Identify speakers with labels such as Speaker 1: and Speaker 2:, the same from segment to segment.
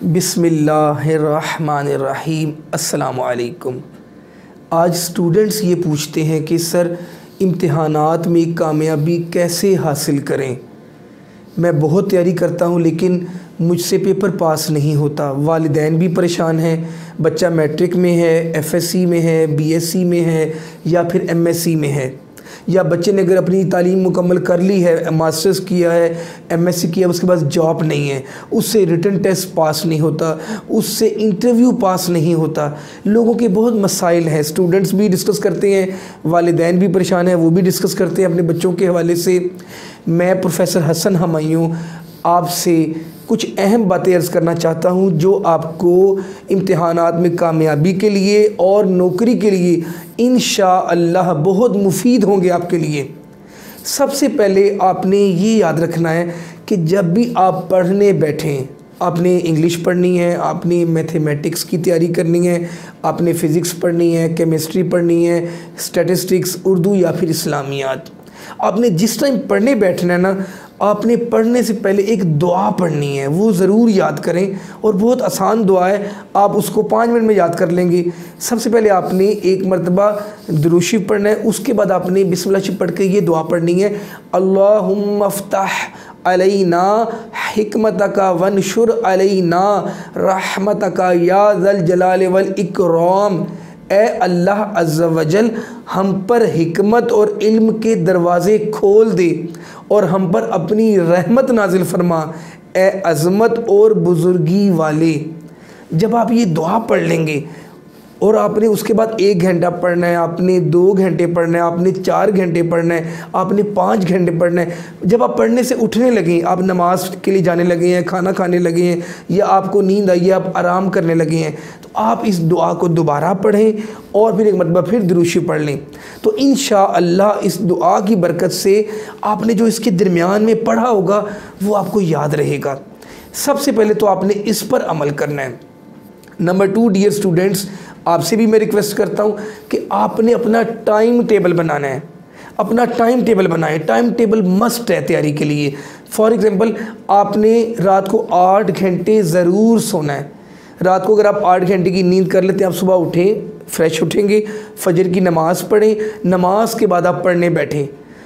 Speaker 1: बिस्मिल्लाहिर्रहमानिर्रहीम। अस्सलामुअलैकुम। आज स्टूडेंट्स ये पूछते हैं कि सर इम्तिहानात में कामयाबी कैसे हासिल करें। मैं बहुत तैयारी करता हूँ लेकिन मुझसे पेपर पास नहीं होता। वालिदैन भी परेशान हैं, बच्चा मैट्रिक में है, एफएससी में है, बीएससी में है या फिर एमएससी में है, या बच्चे ने अगर अपनी तालीम मुकम्मल कर ली है, मास्टर्स किया है, एमएससी किया, उसके पास जॉब नहीं है, उससे रिटन टेस्ट पास नहीं होता, उससे इंटरव्यू पास नहीं होता। लोगों के बहुत मसाइल हैं, स्टूडेंट्स भी डिस्कस करते हैं, वालिदैन भी परेशान हैं, वो भी डिस्कस करते हैं अपने बच्चों के हवाले से। मैं प्रोफेसर हसन हमायूं आपसे कुछ अहम बातें अर्ज़ करना चाहता हूँ जो आपको इम्तिहानात में कामयाबी के लिए और नौकरी के लिए इंशाअल्लाह बहुत मुफीद होंगे आपके लिए। सबसे पहले आपने ये याद रखना है कि जब भी आप पढ़ने बैठें, आपने इंग्लिश पढ़नी है, आपने मैथमेटिक्स की तैयारी करनी है, आपने फ़िज़िक्स पढ़नी है, केमिस्ट्री पढ़नी है, स्टैटिस्टिक्स, उर्दू या फिर इस्लामियात, आपने जिस टाइम पढ़ने बैठना है ना, आपने पढ़ने से पहले एक दुआ पढ़नी है, वो ज़रूर याद करें। और बहुत आसान दुआ है, आप उसको 5 मिनट में याद कर लेंगे। सबसे पहले आपने एक मरतबा दुरूद शरीफ पढ़ना है, उसके बाद आपने बिस्मिल्लाह शरीफ पढ़ के ये दुआ पढ़नी है, अल्लाहुम्मा फ़्तह अलैना हिकमतका वनशुर अलैना रहमतका या ज़ल जलाल वल इकराम। ए अल्लाह अज़्ज़ा वजल हम पर हिकमत और इल्म के दरवाज़े खोल दे और हम पर अपनी रहमत नाजिल फरमा, ए अज़मत और बुज़ुर्गी वाले। जब आप ये दुआ पढ़ लेंगे और आपने उसके बाद 1 घंटा पढ़ना है, आपने 2 घंटे पढ़ना है, आपने 4 घंटे पढ़ना है, आपने 5 घंटे पढ़ना है। जब आप पढ़ने से उठने लगें, आप नमाज के लिए जाने लगे हैं, खाना खाने लगे हैं, या आपको नींद आई है, आप आराम करने लगे हैं, तो आप इस दुआ को दोबारा पढ़ें और फिर एक मरतबा फिर दुरूद शरीफ पढ़ लें। तो इंशाअल्लाह इस दुआ की बरकत से आपने जो इसके दरमियान में पढ़ा होगा वो आपको याद रहेगा। सबसे पहले तो आपने इस पर अमल करना है। नंबर 2, डियर स्टूडेंट्स, आपसे भी मैं रिक्वेस्ट करता हूँ कि आपने अपना टाइम टेबल बनाना है। अपना टाइम टेबल बनाएं। टाइम टेबल मस्ट है तैयारी के लिए। फॉर एग्ज़ाम्पल, आपने रात को 8 घंटे ज़रूर सोना है। रात को अगर आप 8 घंटे की नींद कर लेते हैं, आप सुबह उठें, फ्रेश उठेंगे, फजर की नमाज़ पढ़ें, नमाज के बाद आप पढ़ने बैठें।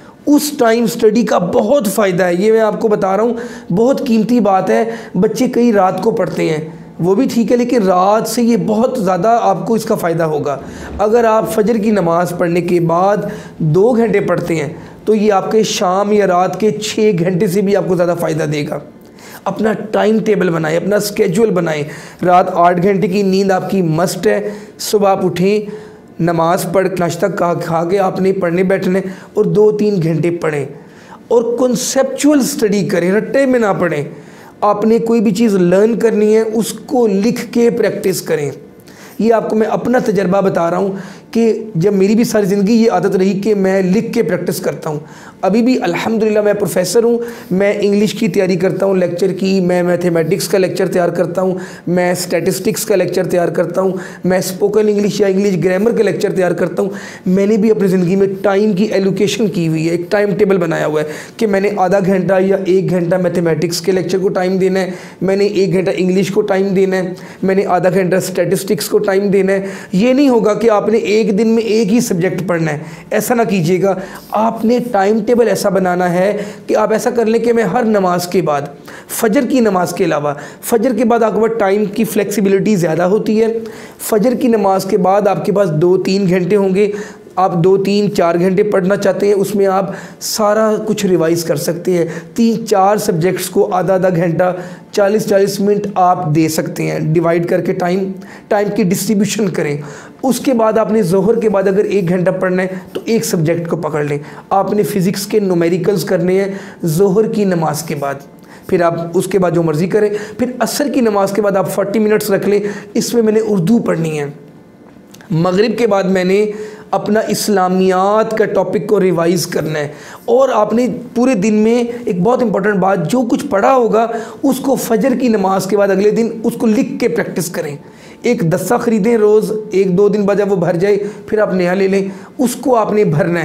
Speaker 1: उस टाइम स्टडी का बहुत फ़ायदा है, ये मैं आपको बता रहा हूँ, बहुत कीमती बात है। बच्चे कई रात को पढ़ते हैं, वो भी ठीक है, लेकिन रात से ये बहुत ज़्यादा आपको इसका फ़ायदा होगा। अगर आप फजर की नमाज़ पढ़ने के बाद 2 घंटे पढ़ते हैं तो ये आपके शाम या रात के 6 घंटे से भी आपको ज़्यादा फ़ायदा देगा। अपना टाइम टेबल बनाएं, अपना स्केड्यूल बनाएं। रात 8 घंटे की नींद आपकी मस्ट है। सुबह आप उठें, नमाज़ पढ़, नाश्ता खा के आपने पढ़ने बैठने और 2-3 घंटे पढ़ें और कॉन्सेप्चुअल स्टडी करें, रट्टे में ना पढ़ें। आपने कोई भी चीज़ लर्न करनी है उसको लिख के प्रैक्टिस करें। ये आपको मैं अपना तजर्बा बता रहा हूँ कि जब मेरी भी सारी ज़िंदगी ये आदत रही कि मैं लिख के प्रैक्टिस करता हूँ। अभी भी अल्हम्दुलिल्लाह मैं प्रोफेसर हूँ, मैं इंग्लिश की तैयारी करता हूँ, लेक्चर की, मैं मैथमेटिक्स का लेक्चर तैयार करता हूँ, मैं स्टैटिस्टिक्स का लेक्चर तैयार करता हूँ, मैं स्पोकन इंग्लिश या इंग्लिश ग्रामर का लेक्चर तैयार करता हूँ। मैंने भी अपनी ज़िंदगी में टाइम की एलोकेशन की हुई है, एक टाइम टेबल बनाया हुआ है कि मैंने आधा घंटा या 1 घंटा मैथमेटिक्स के लेक्चर को टाइम देना है, मैंने 1 घंटा इंग्लिश को टाइम देना है, मैंने आधा घंटा स्टैटिस्टिक्स को टाइम देना है। ये नहीं होगा कि आपने एक दिन में एक ही सब्जेक्ट पढ़ना है, ऐसा ना कीजिएगा। आपने टाइम टेबल ऐसा बनाना है कि आप ऐसा कर लें कि मैं हर नमाज के बाद, फजर की नमाज के अलावा, फजर के बाद आपके पास टाइम की फ्लेक्सिबिलिटी ज़्यादा होती है। फजर की नमाज के बाद आपके पास 2-3 घंटे होंगे, आप 2-3-4 घंटे पढ़ना चाहते हैं, उसमें आप सारा कुछ रिवाइज कर सकते हैं। 3-4 सब्जेक्ट्स को आधा घंटा, 40-40 मिनट आप दे सकते हैं। डिवाइड करके टाइम की डिस्ट्रीब्यूशन करें। उसके बाद आपने ज़ोहर के बाद अगर 1 घंटा पढ़ना है तो एक सब्जेक्ट को पकड़ लें। आपने फ़िज़िक्स के न्यूमेरिकल्स करने हैं ज़ोहर की नमाज के बाद, फिर आप उसके बाद जो मर्ज़ी करें। फिर असर की नमाज के बाद आप 40 मिनट्स रख लें, इसमें मैंने उर्दू पढ़नी है। मगरिब के बाद मैंने अपना इस्लामियात का टॉपिक को रिवाइज़ करना है। और आपने पूरे दिन में एक बहुत इंपॉर्टेंट बात, जो कुछ पढ़ा होगा उसको फजर की नमाज के बाद अगले दिन उसको लिख के प्रैक्टिस करें। एक दस्ता ख़रीदें रोज़, 1-2 दिन बाद जब वो भर जाए फिर आप नया ले लें, उसको आपने भरना है।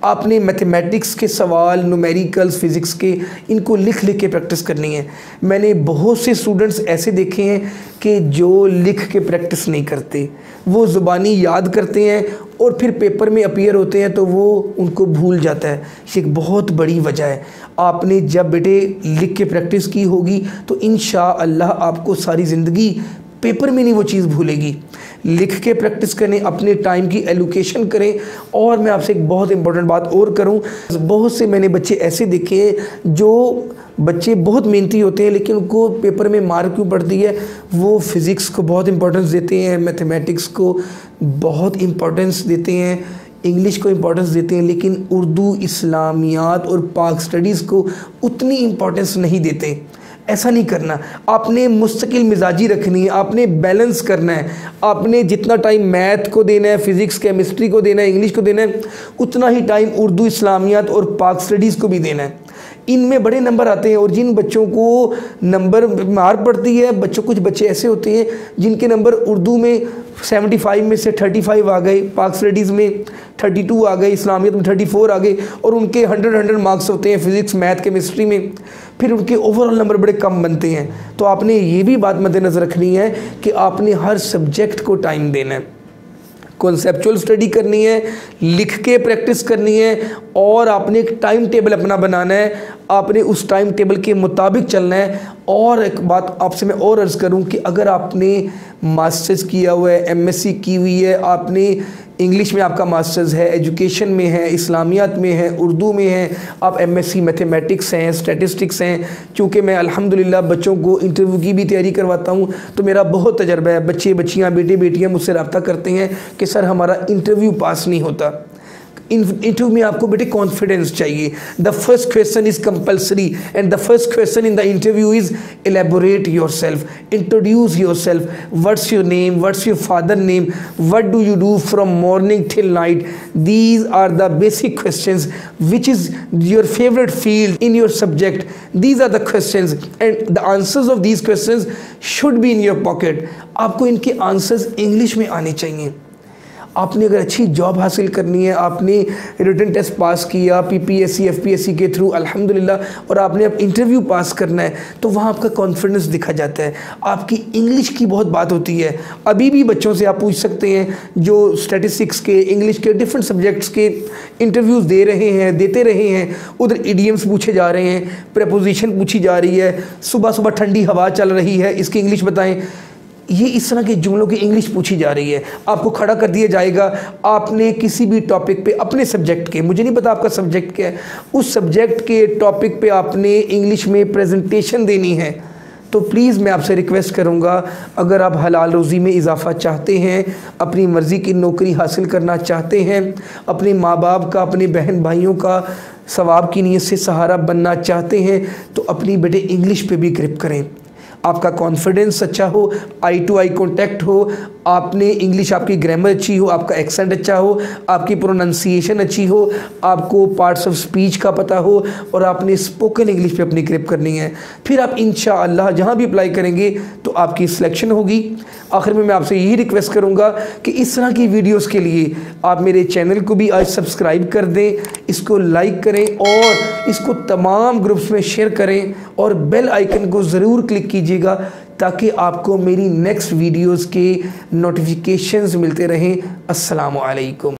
Speaker 1: आपने मैथमेटिक्स के सवाल, न्यूमेरिकल्स, फिज़िक्स के, इनको लिख लिख के प्रैक्टिस करनी है। मैंने बहुत से स्टूडेंट्स ऐसे देखे हैं कि जो लिख के प्रैक्टिस नहीं करते, वो ज़ुबानी याद करते हैं और फिर पेपर में अपीयर होते हैं तो वो उनको भूल जाता है। ये एक बहुत बड़ी वजह है। आपने जब बेटे लिख के प्रैक्टिस की होगी तो इंशाअल्लाह आपको सारी ज़िंदगी पेपर में नहीं वो चीज़ भूलेगी। लिख के प्रैक्टिस करें, अपने टाइम की एलोकेशन करें। और मैं आपसे एक बहुत इंपॉर्टेंट बात और करूं, बहुत से मैंने बच्चे ऐसे देखे हैं जो बच्चे बहुत मेहनती होते हैं लेकिन उनको पेपर में मार्क क्यों पड़ती है, वो फिज़िक्स को बहुत इंपॉर्टेंस देते हैं, मैथमेटिक्स को बहुत इंपॉर्टेंस देते हैं, इंग्लिश को इम्पोर्टेंस देते हैं, लेकिन उर्दू, इस्लामियात और पाक स्टडीज़ को उतनी इम्पोर्टेंस नहीं देते। ऐसा नहीं करना। आपने मुस्तकिल मिजाजी रखनी है, आपने बैलेंस करना है। आपने जितना टाइम मैथ को देना है, फिज़िक्स केमिस्ट्री को देना है, इंग्लिश को देना है, उतना ही टाइम उर्दू, इस्लामियात और पाक स्टडीज़ को भी देना है। इनमें बड़े नंबर आते हैं और जिन बच्चों को नंबर मार पड़ती है, कुछ बच्चे ऐसे होते हैं जिनके नंबर उर्दू में 75 में से 35 आ गए, पाक स्टडीज़ में 32 आ गए, इस्लामियत में 34 आ गए और उनके 100 मार्क्स होते हैं फिज़िक्स, मैथ, केमिस्ट्री में, फिर उनके ओवरऑल नंबर बड़े कम बनते हैं। तो आपने ये भी बात मद्देनज़र रखनी है कि आपने हर सब्जेक्ट को टाइम देना है, कॉन्सेप्चुअल स्टडी करनी है, लिख के प्रैक्टिस करनी है और आपने एक टाइम टेबल अपना बनाना है, आपने उस टाइम टेबल के मुताबिक चलना है। और एक बात आपसे मैं और अर्ज़ करूं कि अगर आपने मास्टर्स किया हुआ है, एमएससी की हुई है, आपने इंग्लिश में आपका मास्टर्स है, एजुकेशन में है, इस्लामियात में है, उर्दू में है, आप एमएससी मैथमेटिक्स हैं, स्टैटिस्टिक्स हैं, चूँकि मैं अल्हम्दुलिल्लाह बच्चों को इंटरव्यू की भी तैयारी करवाता हूँ तो मेरा बहुत तजर्बा है। बच्चे, बच्चियाँ, बेटे, बेटियाँ मुझसे रब्ता करते हैं कि सर हमारा इंटरव्यू पास नहीं होता। इंटरव्यू में आपको बेटे कॉन्फिडेंस चाहिए। The first question is compulsory and the first question in the interview is elaborate yourself, introduce yourself, what's your name, what's your father name, what do you do from morning till night. These are the basic questions, which is your favourite field in your subject. These are the questions and the answers of these questions should be in your pocket. आपको इनके answers English में आने चाहिए। आपने अगर अच्छी job हासिल करनी है, आपने रिटन टेस्ट पास किया पीपीएससी, एफपीएससी के थ्रू अल्हम्दुलिल्लाह, और आपने अब इंटरव्यू पास करना है तो वहाँ आपका कॉन्फिडेंस दिखा जाता है। आपकी इंग्लिश की बहुत बात होती है। अभी भी बच्चों से आप पूछ सकते हैं जो स्टैटिस्टिक्स के, इंग्लिश के, डिफरेंट सब्जेक्ट्स के इंटरव्यूज़ दे रहे हैं, देते रहे हैं, उधर इडियम्स पूछे जा रहे हैं, प्रेपोजिशन पूछी जा रही है, सुबह सुबह ठंडी हवा चल रही है, इसकी इंग्लिश बताएं। ये इस तरह के जुमलों की इंग्लिश पूछी जा रही है। आपको खड़ा कर दिया जाएगा, आपने किसी भी टॉपिक पे अपने सब्जेक्ट के, मुझे नहीं पता आपका सब्जेक्ट क्या है, उस सब्जेक्ट के टॉपिक पे आपने इंग्लिश में प्रेजेंटेशन देनी है। तो प्लीज़ मैं आपसे रिक्वेस्ट करूँगा, अगर आप हलाल रोज़ी में इजाफ़ा चाहते हैं, अपनी मर्ज़ी की नौकरी हासिल करना चाहते हैं, अपने माँ बाप का, अपने बहन भाइयों का सवाब की नीयत से सहारा बनना चाहते हैं, तो अपनी बेटे इंग्लिश पे भी ग्रिप करें। आपका कॉन्फिडेंस अच्छा हो, आई टू आई कॉन्टैक्ट हो, आपने इंग्लिश, आपकी ग्रामर अच्छी हो, आपका एक्सेंट अच्छा हो, आपकी प्रोनाउंसिएशन अच्छी हो, आपको पार्ट्स ऑफ स्पीच का पता हो और आपने स्पोकन इंग्लिश पे अपनी ग्रिप करनी है। फिर आप इंशाअल्लाह जहाँ भी अप्लाई करेंगे तो आपकी सिलेक्शन होगी। आखिर में मैं आपसे यही रिक्वेस्ट करूँगा कि इस तरह की वीडियोज़ के लिए आप मेरे चैनल को भी आज सब्सक्राइब कर दें, इसको लाइक करें और इसको तमाम ग्रुप्स में शेयर करें और बेल आइकन को ज़रूर क्लिक कीजिएगा ताकि आपको मेरी नेक्स्ट वीडियोज़ के नोटिफिकेशंस मिलते रहें। अस्सलामु अलैकुम।